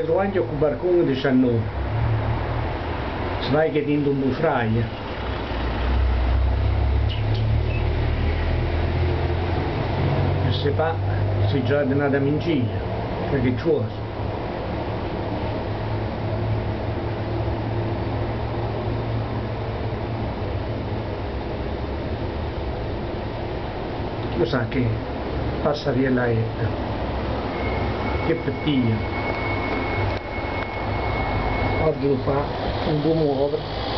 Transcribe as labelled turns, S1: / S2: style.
S1: vai trovando con barcone 19. Sai che tinto un bufraia. E se fa, si già di nada minciglia, perché c'è. Lo sa che passa via la etta, che pettiglia, oggi lo fa un po' muovere.